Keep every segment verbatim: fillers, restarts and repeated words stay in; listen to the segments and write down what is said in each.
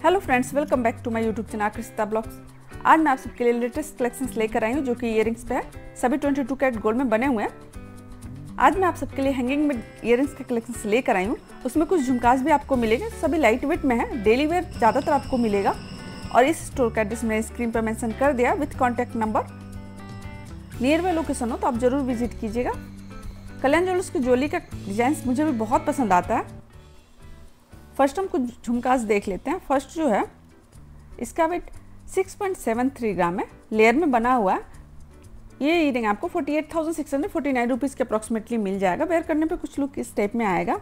Hello friends, welcome back to my YouTube channel Akrishita blogs. आज मैं आप सबके लिए लेटेस्ट कलेक्शंस लेकर आई हूँ जो कि इयरिंग्स पे है। सभी बाईस कैरेट गोल्ड में बने हुए हैं। आज मैं आप सबके लिए हैंगिंग में इयरिंग्स के कलेक्शंस लेकर आई हूँ। उसमें कुछ झुमकास भी आपको मिलेंगे, सभी लाइट वेट में है, डेली वेयर ज़्यादातर आपको मिलेगा। और इस स्टोर का एड्रेस मैंने स्क्रीन पर मेंशन कर दिया with contact number. Near by location हो तो आप जरूर विजिट कीजिएगा। कल्याण ज्वेलर्स की ज्वेलरी का डिजाइन मुझे भी बहुत पसंद आता है। फर्स्ट हम कुछ झुमकास देख लेते हैं। फर्स्ट जो है इसका वेट छह पॉइंट सात तीन ग्राम है, लेयर में बना हुआ है। ये ईयरिंग आपको अड़तालीस हज़ार छह सौ उनचास रुपीस के अप्रॉक्सीमेटली मिल जाएगा। वेयर करने पे कुछ लुक इस टाइप में आएगा।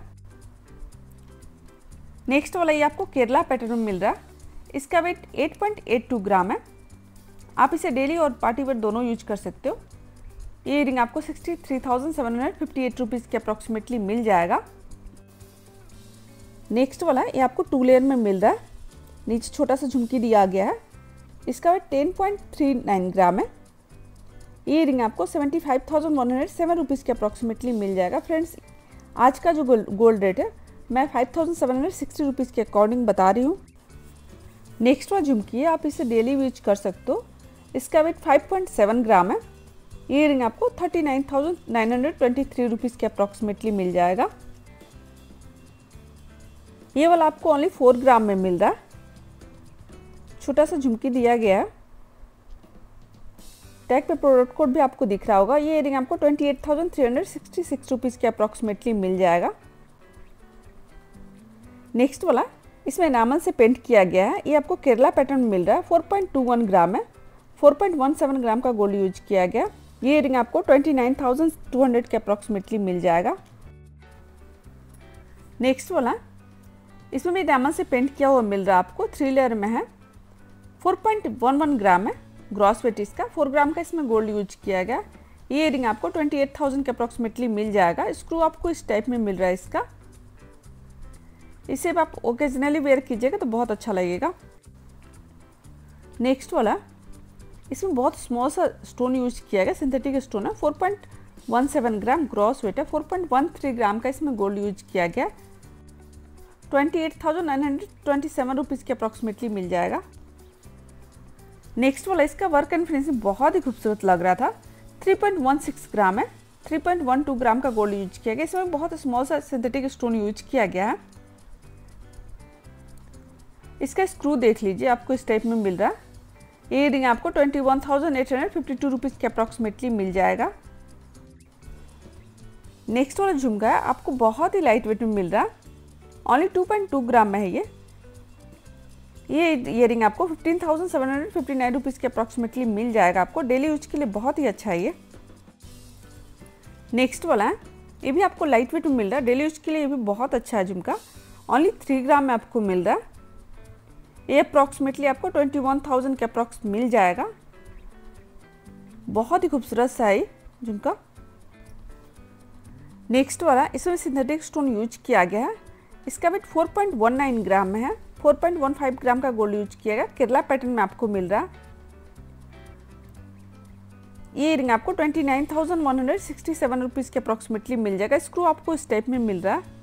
नेक्स्ट वाला ये आपको केरला पैटर्न में मिल रहा है। इसका वेट आठ पॉइंट आठ दो ग्राम है। आप इसे डेली और पार्टी वेयर दोनों यूज कर सकते हो। ये ईयरिंग आपको तिरसठ हज़ार सात सौ अट्ठावन रुपीस के अप्रॉक्सीमेटली मिल जाएगा। नेक्स्ट वाला ये आपको टू लेयर में मिल रहा है। नीचे छोटा सा झुमकी दिया गया है। इसका वेट दस पॉइंट तीन नौ ग्राम है। ये रिंग आपको पचहत्तर हज़ार एक सौ सात रुपीस के अप्रॉक्सीमेटली मिल जाएगा। फ्रेंड्स, आज का जो गोल्ड रेट है मैं पाँच हज़ार सात सौ साठ रुपीस के अकॉर्डिंग बता रही हूँ। नेक्स्ट वाला झुमकी है, आप इसे डेली यूज कर सकते हो। इसका वेट पाँच पॉइंट सात ग्राम है। ये रिंग आपको उनतालीस हज़ार नौ सौ तेईस रुपीस के अप्रॉक्सीमेटली मिल जाएगा। ये वाला आपको ओनली फोर ग्राम में मिल रहा है। छोटा सा झुमकी दिया गया है। टैग पे प्रोडक्ट कोड भी आपको दिख रहा होगा। ये इयरिंग आपको अट्ठाईस हज़ार तीन सौ छियासठ रुपीस के अप्रॉक्सीमेटली मिल जाएगा। नेक्स्ट वाला इसमें एनामल से पेंट किया गया है। ये आपको केरला पैटर्न में मिल रहा है। चार पॉइंट दो एक ग्राम है। चार पॉइंट एक सात ग्राम का गोल्ड यूज किया गया। ये इयरिंग आपको उनतीस हज़ार दो सौ के अप्रॉक्सीमेटली मिल जाएगा। नेक्स्ट वाला इसमें भी डायमंड से पेंट किया हुआ मिल रहा है आपको। थ्री लेयर में है। चार पॉइंट एक एक ग्राम है ग्रॉस वेट इसका। चार ग्राम का इसमें गोल्ड यूज किया गया। ये इयरिंग आपको अट्ठाईस हज़ार के अप्रॉक्सीमेटली मिल जाएगा। स्क्रू आपको इस टाइप में मिल रहा है इसका। इसे आप ओकेजनली वेयर कीजिएगा तो बहुत अच्छा लगेगा। नेक्स्ट वाला इसमें बहुत स्मॉल सा स्टोन यूज किया गया, सिंथेटिक स्टोन है। चार पॉइंट एक सात ग्राम ग्रॉस वेट है। चार पॉइंट एक तीन ग्राम का इसमें गोल्ड यूज किया गया। अट्ठाईस हज़ार नौ सौ सत्ताईस रुपीस के अप्रॉक्सीमेटली मिल जाएगा। नेक्स्ट वाला इसका वर्क एंड फिनिशिंग बहुत ही खूबसूरत लग रहा था। तीन पॉइंट एक छह ग्राम है। तीन पॉइंट एक दो ग्राम का गोल्ड यूज किया गया। इसमें बहुत स्मॉल सा सिंथेटिक स्टोन यूज किया गया है। इसका स्क्रू देख लीजिए, आपको इस टाइप में मिल रहा है। ये रिंग आपको इक्कीस हज़ार आठ सौ बावन रुपीस के अप्रॉक्सीमेटली मिल जाएगा। नेक्स्ट वाला झुमका है आपको बहुत ही लाइट वेट में मिल रहा है। Only two point two gram में है ये ये इयरिंग आपको पंद्रह हज़ार सात सौ उनसठ रुपीस के अप्रॉक्सीमेटली मिल जाएगा। आपको डेली यूज के लिए बहुत ही अच्छा है ये। नेक्स्ट वाला है, ये भी आपको लाइट वेट में मिल रहा है। डेली यूज के लिए ये भी बहुत अच्छा है झुमका। ओनली थ्री ग्राम में आपको मिल रहा है। ये अप्रॉक्सीमेटली आपको इक्कीस हज़ार के अप्रॉक्स मिल जाएगा। बहुत ही खूबसूरत सा है झुमका। नेक्स्ट वाला इसमें सिंथेटिक स्टोन यूज किया गया है। इसका वेट चार पॉइंट एक नौ ग्राम में है। चार पॉइंट एक पाँच ग्राम का गोल्ड यूज किया गया। केरला पैटर्न में आपको मिल रहा है। ये रिंग आपको उनतीस हज़ार एक सौ सरसठ रुपीस के अप्रॉक्सीमेटली मिल जाएगा। स्क्रू आपको इस टाइप में मिल रहा है।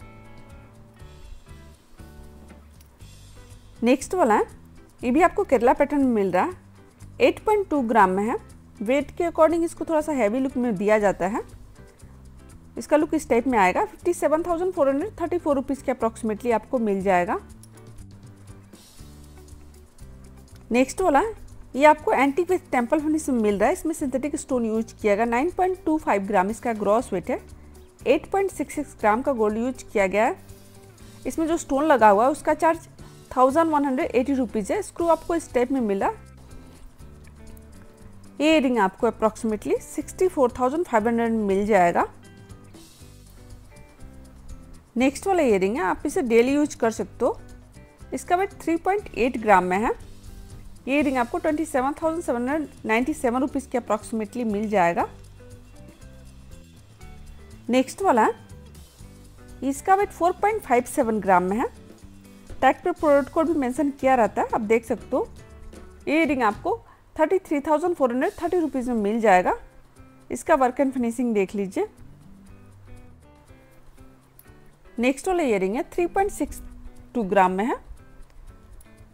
नेक्स्ट वाला है, ये भी आपको केरला पैटर्न में मिल रहा है। आठ पॉइंट दो ग्राम में है। वेट के अकॉर्डिंग इसको थोड़ा सा हैवी लुक में दिया जाता है। इसका लुक इस टाइप में आएगा। सत्तावन हज़ार चार सौ चौंतीस रुपीस के अप्रॉक्सीमेटली आपको मिल जाएगा। नेक्स्ट वाला ये आपको एंटीक विथ टेम्पल फिनिश में मिल रहा है। इसमें सिंथेटिक स्टोन यूज किया गया। नौ पॉइंट दो पाँच ग्राम इसका ग्रॉस वेट है। आठ पॉइंट छह छह ग्राम का गोल्ड यूज किया गया है। इसमें जो स्टोन लगा हुआ है उसका charge thousand one hundred eighty rupees है। स्क्रू आपको इस टाइप में मिला। ये रिंग आपको approximately sixty four thousand five hundred मिल जाएगा। नेक्स्ट वाला इयरिंग है, आप इसे डेली यूज कर सकते हो। इसका वेट तीन पॉइंट आठ ग्राम में है। ये इयरिंग आपको सत्ताईस हज़ार सात सौ सत्तानवे रुपीस के अप्रॉक्सीमेटली मिल जाएगा। नेक्स्ट वाला इसका वेट चार पॉइंट पाँच सात ग्राम में है। टैग पे प्रोडक्ट कोड भी मेंशन किया रहता है, आप देख सकते हो। ये इयरिंग आपको तैंतीस हज़ार चार सौ तीस रुपीस में मिल जाएगा। इसका वर्क एंड फिनिशिंग देख लीजिए। नेक्स्ट वाला इयरिंग है तीन पॉइंट छह दो ग्राम में है।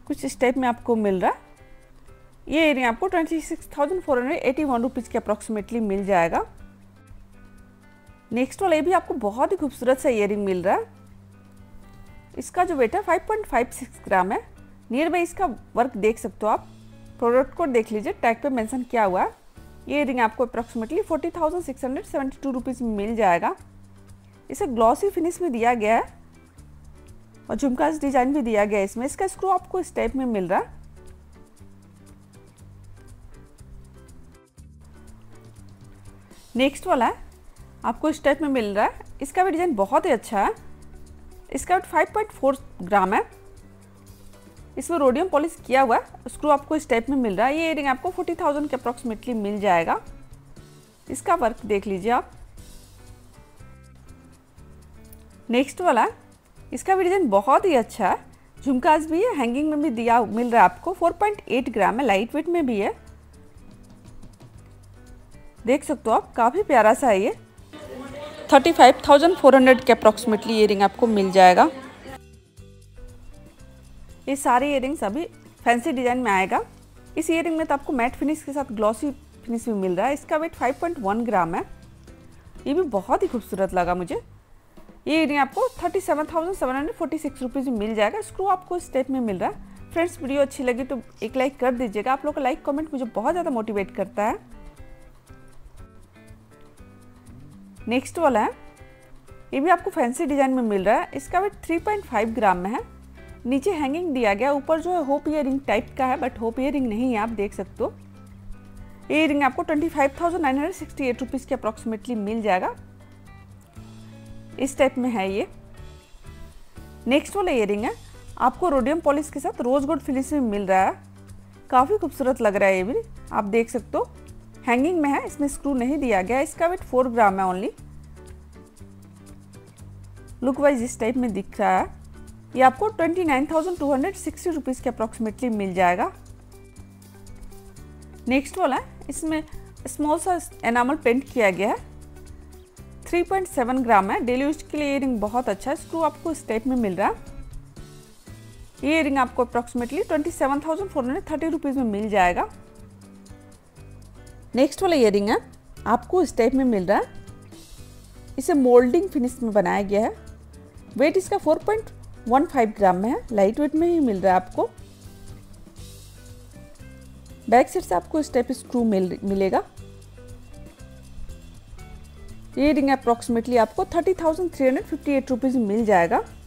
कुछ इस टाइप में आपको मिल रहा है। ये इयरिंग आपको twenty six thousand four hundred eighty one rupees के अप्रॉक्सीमेटली मिल जाएगा। नेक्स्ट वाला ये भी आपको बहुत ही खूबसूरत सा इयरिंग मिल रहा है। इसका जो वेट है five point five six gram है। नियर बाई इसका वर्क देख सकते हो आप। प्रोडक्ट कोड देख लीजिए, टैग पे मेंशन किया हुआ है। ये इयरिंग आपको approximately forty thousand six hundred seventy two rupees में मिल जाएगा। इसे ग्लॉसी फिनिश में दिया गया है और झुमकास डिजाइन भी दिया गया है इसमें। इसका स्क्रू आपको इस टाइप में मिल रहा है। नेक्स्ट वाला है आपको इस टाइप में मिल रहा है। इसका भी डिजाइन बहुत ही अच्छा है। इसका weight five point four gram है। इसमें रोडियम पॉलिश किया हुआ है। स्क्रू आपको इस टाइप में मिल रहा है। ये इयरिंग आपको फोर्टी थाउजेंड के अप्रॉक्सीमेटली मिल जाएगा। इसका वर्क देख लीजिए आप। नेक्स्ट वाला, इसका भी डिजाइन बहुत ही अच्छा है। झुमकास भी है, हैंगिंग में भी दिया मिल रहा है आपको। फोर पॉइंट एट ग्राम है, लाइट वेट में भी है। देख सकते हो आप, काफ़ी प्यारा सा है ये। Thirty five thousand four hundred के अप्रॉक्सीमेटली इयरिंग आपको मिल जाएगा। ये सारे इयरिंग्स अभी फैंसी डिजाइन में आएगा। इस इयरिंग में तो आपको मैट फिनिश के साथ ग्लॉसी फिनिश भी मिल रहा है। इसका weight five point one gram है। ये भी बहुत ही खूबसूरत लगा मुझे। ये इयरिंग आपको thirty seven thousand seven hundred forty six rupees में मिल जाएगा। स्क्रू आपको इस टाइप में मिल रहा है। फ्रेंड्स, वीडियो अच्छी लगी तो एक लाइक कर दीजिएगा। आप लोग का लाइक कमेंट मुझे बहुत ज़्यादा मोटिवेट करता है। नेक्स्ट वाला है, ये भी आपको फैंसी डिजाइन में मिल रहा है। इसका weight three point five gram में है। नीचे हैंगिंग दिया गया, ऊपर जो है होप इयरिंग टाइप का है, बट होप इयरिंग नहीं है, आप देख सकते हो। ये इयरिंग आपको twenty five thousand nine hundred sixty eight rupees के अप्रॉक्सीमेटली मिल जाएगा। इस टाइप में है ये। नेक्स्ट वाला इयरिंग है आपको रोडियम पॉलिश के साथ रोज गोल्ड फिनिश में मिल रहा है। काफ़ी खूबसूरत लग रहा है ये भी, आप देख सकते हो। हैंगिंग में है, इसमें स्क्रू नहीं दिया गया। इसका वेट फोर ग्राम है ओनली। लुक वाइज इस टाइप में दिख रहा है। ये आपको twenty nine thousand two hundred sixty rupees के अप्रॉक्सीमेटली मिल जाएगा। नेक्स्ट वाला है, इसमें स्मॉल सा एनामल पेंट किया गया है। थ्री पॉइंट सेवन ग्राम है। डेली यूज के लिए इयरिंग बहुत अच्छा है। स्क्रू आपको इस टाइप में मिल रहा है। ये इयरिंग आपको approximately twenty seven thousand four hundred thirty rupees में मिल जाएगा। नेक्स्ट वाला इयरिंग है आपको इस टाइप में मिल रहा है। इसे मोल्डिंग फिनिश में बनाया गया है। वेट इसका four point one five gram में है। लाइट वेट में ही मिल रहा है आपको। बैक साइड से आपको इस टाइप स्क्रू मिल मिलेगा। ये इयरिंग अप्रॉक्सीमेटली आपको thirty thousand three hundred fifty eight rupees में मिल जाएगा।